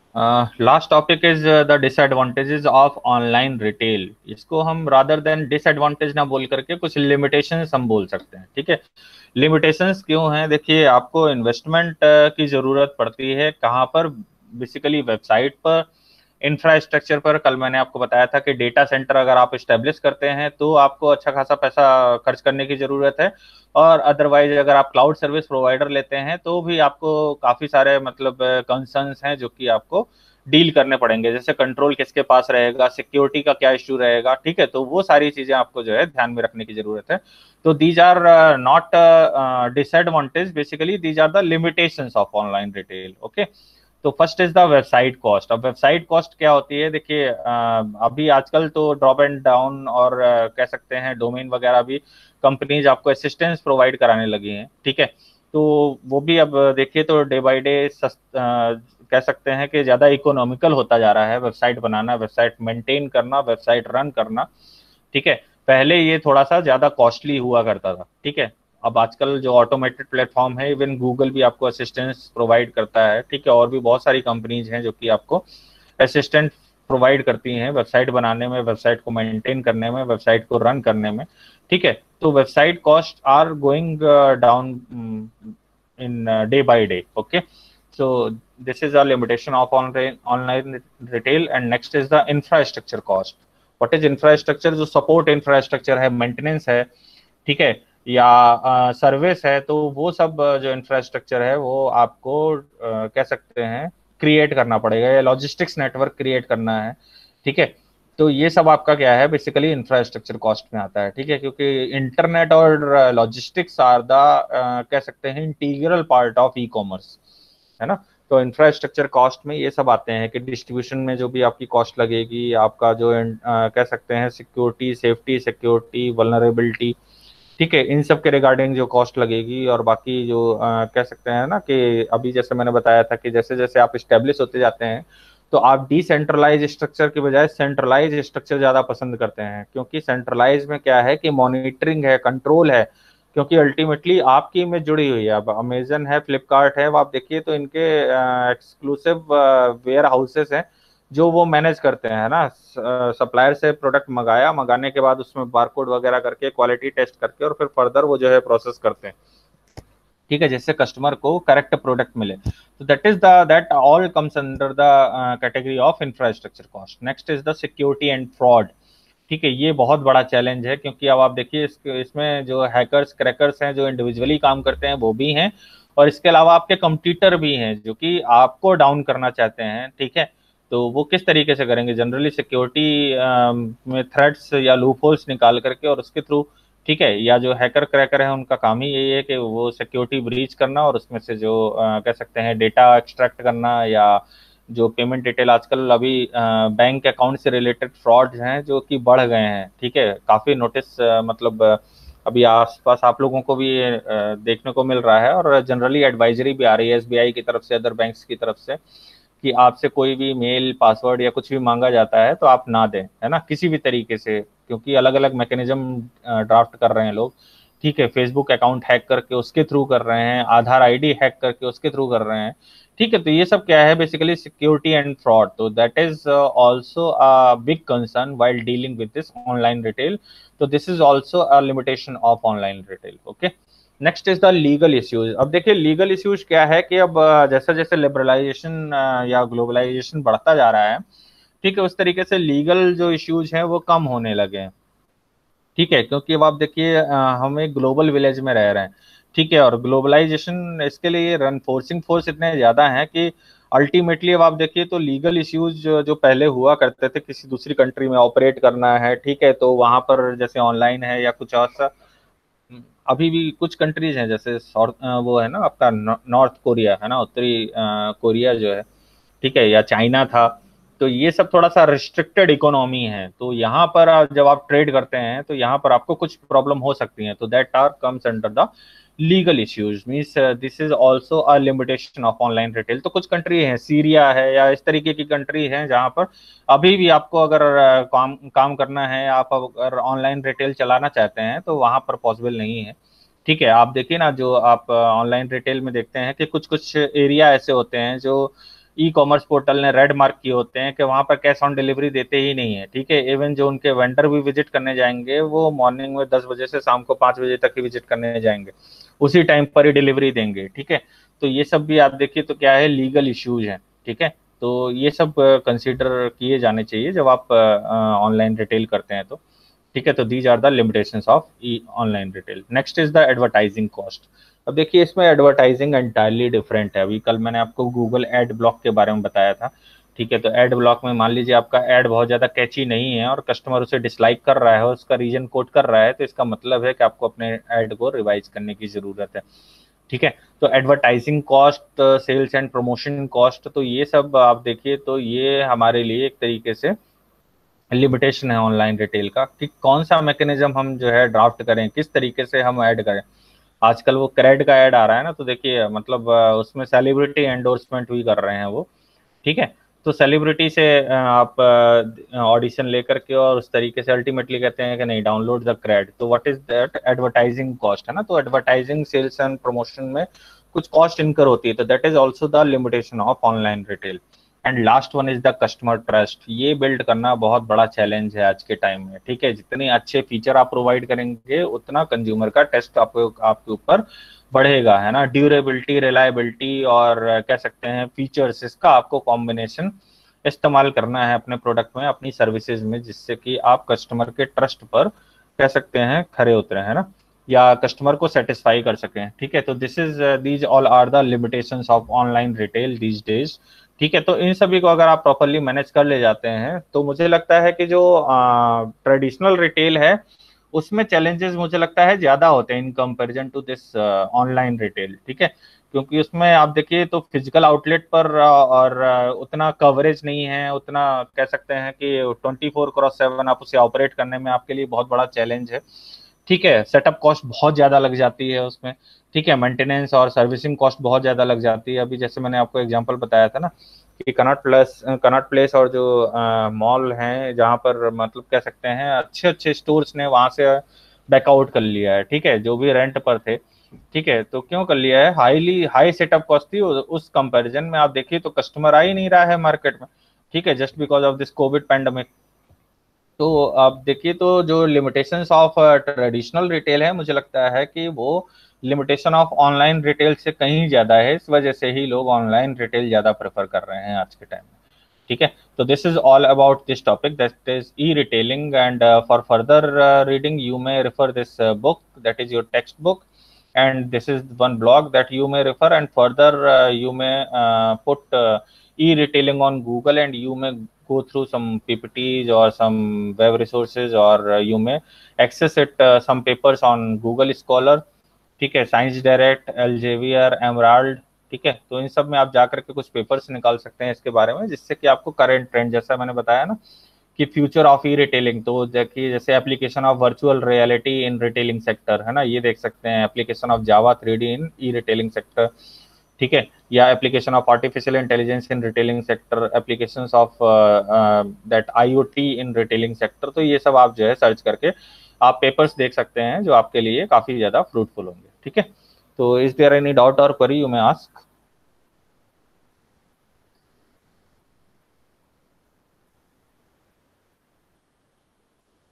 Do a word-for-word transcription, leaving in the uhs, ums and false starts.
Last topic is the disadvantages of online retail. इसको हम rather than disadvantage ना बोल करके कुछ लिमिटेशंस हम बोल सकते हैं। ठीक है, लिमिटेशंस क्यों हैं? देखिए, आपको इन्वेस्टमेंट की जरूरत पड़ती है कहाँ पर? बेसिकली वेबसाइट पर, इंफ्रास्ट्रक्चर पर। कल मैंने आपको बताया था कि डेटा सेंटर अगर आप इस्टेब्लिश करते हैं तो आपको अच्छा खासा पैसा खर्च करने की जरूरत है, और अदरवाइज अगर आप क्लाउड सर्विस प्रोवाइडर लेते हैं तो भी आपको काफी सारे मतलब कंसर्न्स हैं जो कि आपको डील करने पड़ेंगे। जैसे कंट्रोल किसके पास रहेगा, सिक्योरिटी का क्या इश्यू रहेगा, ठीक है, तो वो सारी चीजें आपको जो है ध्यान में रखने की जरूरत है। तो these are not disadvantage, basically these are the limitations of online retail. Okay, तो first is the website cost. अब वेबसाइट कॉस्ट क्या होती है? देखिए, अभी आजकल तो ड्रॉप एंड डाउन और कह सकते हैं डोमेन वगैरह भी कंपनीज आपको असिस्टेंस प्रोवाइड कराने लगी हैं। ठीक है, तो वो भी अब देखिए तो डे बाय डे कह सकते हैं कि ज्यादा इकोनॉमिकल होता जा रहा है वेबसाइट बनाना, वेबसाइट मेंटेन करना, वेबसाइट रन करना। ठीक है, पहले ये थोड़ा सा ज्यादा कॉस्टली हुआ करता था। ठीक है, अब आजकल जो ऑटोमेटेड प्लेटफॉर्म है, इवन गूगल भी आपको असिस्टेंस प्रोवाइड करता है। ठीक है, और भी बहुत सारी कंपनीज हैं जो कि आपको असिस्टेंट प्रोवाइड करती हैं वेबसाइट बनाने में, वेबसाइट को मेंटेन करने में, वेबसाइट को रन करने में। ठीक है, तो website cost are going down in day by day. Okay, so this is a limitation of online online retail, and next is the infrastructure cost. What is infrastructure? जो support infrastructure है, maintenance है, ठीक है, या service uh, है, तो वो सब uh, जो इंफ्रास्ट्रक्चर है वो आपको uh, कह सकते हैं क्रिएट करना पड़ेगा, या लॉजिस्टिक्स नेटवर्क क्रिएट करना है। ठीक है, तो ये सब आपका क्या है, बेसिकली इंफ्रास्ट्रक्चर कॉस्ट में आता है। ठीक है, क्योंकि इंटरनेट और लॉजिस्टिक्स आर द कह सकते हैं integral part of e commerce, है ना। तो इंफ्रास्ट्रक्चर कॉस्ट में ये सब आते हैं कि डिस्ट्रीब्यूशन में जो भी आपकी कॉस्ट लगेगी, आपका जो आ, कह सकते हैं सिक्योरिटी, सेफ्टी, सिक्योरिटी, वल्नरेबिलिटी, ठीक है, इन सब के रिगार्डिंग जो कॉस्ट लगेगी, और बाकी जो आ, कह सकते हैं ना कि अभी जैसे मैंने बताया था कि जैसे जैसे आप स्टेब्लिश होते जाते हैं तो आप डिसेंट्रलाइज स्ट्रक्चर के बजाय सेंट्रलाइज स्ट्रक्चर ज्यादा पसंद करते हैं, क्योंकि सेंट्रलाइज में क्या है कि मॉनिटरिंग है, कंट्रोल है, क्योंकि अल्टीमेटली आपकी इमेज जुड़ी हुई है। अब अमेजन है, फ्लिपकार्ट है, आप देखिए तो इनके एक्सक्लूसिव वेयर हाउसेस हैं जो वो मैनेज करते हैं, है ना। सप्लायर से प्रोडक्ट मंगाया, मंगाने के बाद उसमें बारकोड वगैरह करके, क्वालिटी टेस्ट करके, और फिर फर्दर वो जो है प्रोसेस करते हैं। ठीक है, जिससे कस्टमर को करेक्ट प्रोडक्ट मिले। तो that is the that all comes under the category of infrastructure cost. Next is the security and fraud. ठीक है, ये बहुत बड़ा चैलेंज है, क्योंकि अब आप देखिए इस, इसमें जो हैकर्स, क्रैकर्स हैं जो इंडिविजुअली काम करते हैं वो भी हैं, और इसके अलावा आपके कंप्यूटर भी हैं जो कि आपको डाउन करना चाहते हैं। ठीक है, तो वो किस तरीके से करेंगे? जनरली सिक्योरिटी में थ्रेड्स या लूप होल्स निकाल करके और उसके थ्रू, ठीक है, या जो हैकर क्रैकर है उनका काम ही यही है कि वो सिक्योरिटी ब्रीच करना और उसमें से जो आ, कह सकते हैं डेटा एक्सट्रैक्ट करना, या जो पेमेंट डिटेल, आजकल अभी बैंक अकाउंट से रिलेटेड फ्रॉड हैं जो कि बढ़ गए हैं। ठीक है, काफी नोटिस मतलब आ, अभी आसपास आप लोगों को भी आ, देखने को मिल रहा है, और जनरली एडवाइजरी भी आ रही है एसबीआई की तरफ से, अदर बैंक्स की तरफ से, कि आपसे कोई भी मेल, पासवर्ड या कुछ भी मांगा जाता है तो आप ना दें, है ना, किसी भी तरीके से, क्योंकि अलग अलग मैकेनिज्म ड्राफ्ट कर रहे हैं लोग। ठीक है, फेसबुक अकाउंट हैक करके उसके थ्रू कर रहे हैं, आधार आईडी हैक करके उसके थ्रू कर रहे हैं। ठीक है, तो ये सब क्या है, बेसिकली सिक्योरिटी एंड फ्रॉड। तो that is also a big concern while dealing with this online retail. तो this is also a limitation of online retail. Okay, next is the legal issues. अब देखिए लीगल इश्यूज क्या है कि अब जैसे जैसे लिबरलाइजेशन या ग्लोबलाइजेशन बढ़ता जा रहा है, ठीक है, उस तरीके से लीगल जो इश्यूज हैं वो कम होने लगे हैं। ठीक है, क्योंकि अब आप देखिए हम एक ग्लोबल विलेज में रह रहे हैं। ठीक है, और ग्लोबलाइजेशन इसके लिए रनफोर्सिंग फोर्स इतने ज्यादा हैं कि अल्टीमेटली अब आप देखिए तो लीगल इश्यूज जो, जो पहले हुआ करते थे, किसी दूसरी कंट्री में ऑपरेट करना है, ठीक है, तो वहां पर जैसे ऑनलाइन है या कुछ और सा, अभी भी कुछ कंट्रीज हैं जैसे वो है ना आपका नॉर्थ कोरिया, है ना, उत्तरी कोरिया जो है, ठीक है, या चाइना था, तो ये सब थोड़ा सा रिस्ट्रिक्टेड इकोनॉमी है। तो यहाँ पर जब आप ट्रेड करते हैं तो यहाँ पर आपको कुछ प्रॉब्लम हो सकती है, तो that are comes under the legal issues, means this is also a limitation of online retail. तो कुछ कंट्री है, सीरिया है या इस तरीके की कंट्री है जहाँ पर अभी भी आपको अगर uh, काम काम करना है, आप अगर ऑनलाइन रिटेल चलाना चाहते हैं तो वहां पर पॉसिबल नहीं है। ठीक है, आप देखिए ना, जो आप ऑनलाइन रिटेल में देखते हैं कि कुछ कुछ एरिया ऐसे होते हैं जो ई कॉमर्स पोर्टल ने रेड मार्क किए होते हैं कि वहां पर कैश ऑन डिलीवरी देते ही नहीं है, ठीक है। इवन जो उनके वेंडर भी विजिट करने जाएंगे वो मॉर्निंग में दस बजे से शाम को पांच बजे तक ही विजिट करने जाएंगे, उसी टाइम पर ही डिलीवरी देंगे, ठीक है। तो ये सब भी आप देखिए तो क्या है, लीगल इश्यूज हैं, ठीक है। तो ये सब कंसीडर किए जाने चाहिए जब आप ऑनलाइन रिटेल करते हैं तो, ठीक है। तो these are the limitations of e online retail. Next is the advertising cost. अब देखिए इसमें एडवर्टाइजिंग एंटायरली डिफरेंट है। अभी कल मैंने आपको गूगल एड ब्लॉक के बारे में बताया था, ठीक है। तो एड ब्लॉक में मान लीजिए आपका एड बहुत ज्यादा कैची नहीं है और कस्टमर उसे डिसलाइक कर रहा है, उसका रीजन कोट कर रहा है, तो इसका मतलब है कि आपको अपने एड को रिवाइज करने की जरूरत है, ठीक है। तो advertising cost, sales and promotion cost, तो ये सब आप देखिए तो ये हमारे लिए एक तरीके से लिमिटेशन है ऑनलाइन रिटेल का, कि कौन सा मैकेनिज्म हम जो है ड्राफ्ट करें, किस तरीके से हम ऐड करें। आजकल वो क्रेड का ऐड आ रहा है ना, तो देखिए मतलब उसमें सेलिब्रिटी एंडोर्समेंट भी कर रहे हैं वो, ठीक है। तो सेलिब्रिटी से आप ऑडिशन लेकर के और उस तरीके से अल्टीमेटली कहते हैं कि नहीं डाउनलोड द क्रेड, तो what is that, advertising cost है ना। तो एडवर्टाइजिंग, सेल्स एंड प्रमोशन में कुछ कॉस्ट इनकर होती है, तो that is also the limitation of online retail. And last one is the customer trust. ये बिल्ड करना बहुत बड़ा चैलेंज है आज के टाइम में, ठीक है। जितने अच्छे फीचर आप प्रोवाइड करेंगे उतना कंज्यूमर का टेस्ट आपको आपके ऊपर बढ़ेगा, है ना। ड्यूरेबिलिटी, रिलायबिलिटी और कह सकते हैं फीचर्स, इसका आपको कॉम्बिनेशन इस्तेमाल करना है अपने प्रोडक्ट में, अपनी सर्विसेज में, जिससे कि आप कस्टमर के ट्रस्ट पर कह सकते हैं खरे उतरे, है ना, या कस्टमर को सेटिस्फाई कर सकें, ठीक है। तो this is these all are the limitations of online retail these days, ठीक है। तो इन सभी को अगर आप प्रॉपरली मैनेज कर ले जाते हैं तो मुझे लगता है कि जो ट्रेडिशनल रिटेल है उसमें चैलेंजेस मुझे लगता है ज्यादा होते हैं in comparison to this online retail, ठीक है। क्योंकि उसमें आप देखिए तो फिजिकल आउटलेट पर uh, और uh, उतना कवरेज नहीं है, उतना कह सकते हैं कि ट्वेंटी फोर क्रॉस सेवन आप उसे ऑपरेट करने में आपके लिए बहुत बड़ा चैलेंज है, ठीक है। सेटअप कॉस्ट बहुत ज्यादा लग जाती है उसमें, ठीक है। मेंटेनेंस और सर्विसिंग कॉस्ट बहुत ज्यादा लग जाती है। अभी जैसे मैंने आपको एग्जांपल बताया था ना कि कनॉट प्लस कनॉट प्लेस और जो मॉल हैं जहां पर मतलब कह सकते हैं अच्छे अच्छे स्टोर्स ने वहां से बैकआउट कर लिया है, ठीक है, जो भी रेंट पर थे, ठीक है। तो क्यों कर लिया है, हाईली हाई सेटअप कॉस्ट थी, उस कंपैरिजन में आप देखिए तो कस्टमर आ ही नहीं रहा है मार्केट में, ठीक है, just because of this covid pandemic. तो आप देखिए तो जो लिमिटेशंस ऑफ ट्रेडिशनल रिटेल है, मुझे लगता है कि वो लिमिटेशन ऑफ ऑनलाइन रिटेल से कहीं ज्यादा है। इस वजह से ही लोग ऑनलाइन रिटेल ज्यादा प्रेफर कर रहे हैं आज के टाइम में, ठीक है। तो this is all about this topic, that is e retailing. And for further reading you may refer this book, that is your text book, and this is one blog that you may refer, and further uh, you may uh, put uh, e-retailing on Google, and you may go through some P P Ts or some web resources, or uh, you may access it uh, some papers on Google Scholar, ठीक है, science direct, एल्जेवियर, emerald, ठीक है। तो इन सब में आप जाकर के कुछ पेपर्स निकाल सकते हैं इसके बारे में, जिससे कि आपको करंट ट्रेंड, जैसा मैंने बताया ना कि फ्यूचर ऑफ ई रिटेलिंग, तो देखिए जैसे application of virtual reality in retailing sector, है ना, ये देख सकते हैं, application of Java three D in e retailing sector, ठीक है, या application of artificial intelligence in retailing sector, applications of that IoT in retailing sector. तो ये सब आप जो है सर्च करके आप पेपर्स देख सकते हैं जो आपके लिए काफी ज्यादा फ्रूटफुल होंगे, ठीक है। तो is there any doubt or query you may ask?